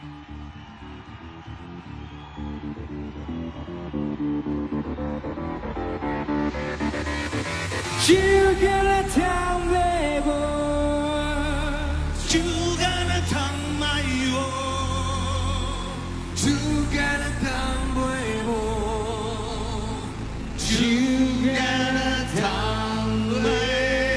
Sugar town baby, Sugar town my Sugar town baby, Sugar town baby.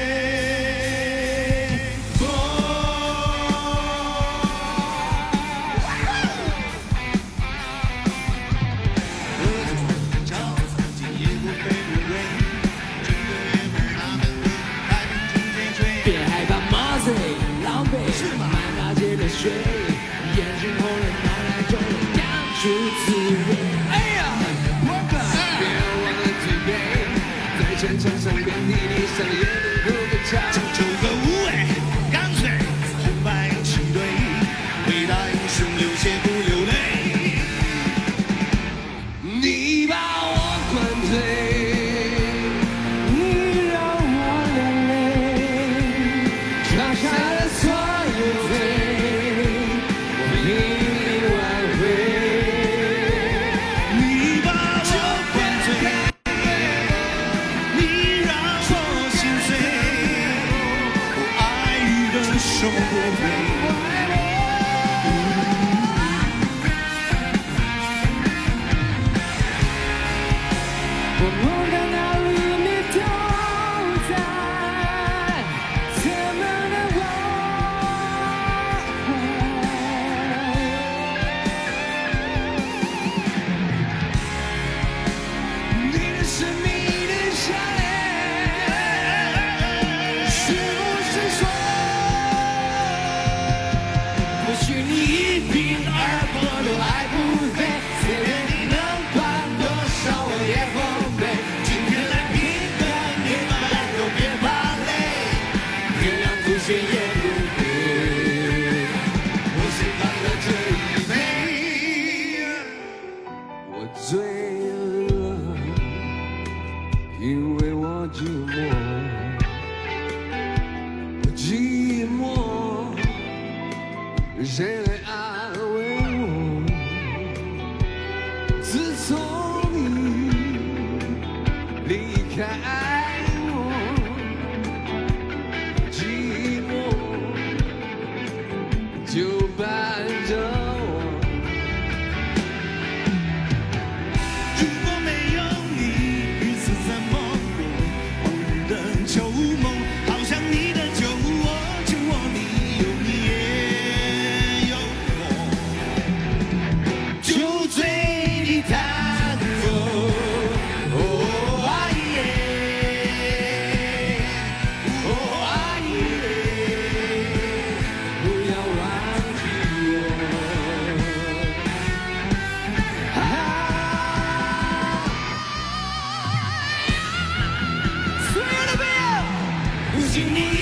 别害怕，Marcy，狼狈，满大街的水，眼睛红了，脑袋肿了，感触滋味。哎呀，别忘了举杯，在全场上遍体鳞伤，也能够歌唱。 就个无畏，干脆红白旗队，伟大英雄流血不流泪。 你把我灌醉。 生活费。 我梦到哪里你都在，怎么能忘？你的神秘的笑脸，是不是说？ 或许你一颦而过都还不配，随便你能管多少我也奉陪。今天来拼个明白，都别怕累，天亮不睡也不会。我先干了这一杯，我醉了，因为我寂寞，我寂寞。 谁来安慰我？自从你离开我，寂寞就伴着我。 如果没有你，日子怎么过？往日的旧梦，好像你的酒窝，酒窝里有你也。 你。